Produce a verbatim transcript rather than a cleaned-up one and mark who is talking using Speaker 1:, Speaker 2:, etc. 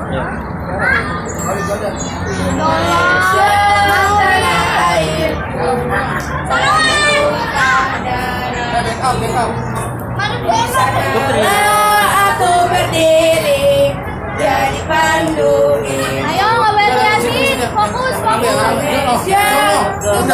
Speaker 1: Indonesia tanah air, aku berdiri jadi pandu ini. Ayo ngobrol lagi, fokus, fokus.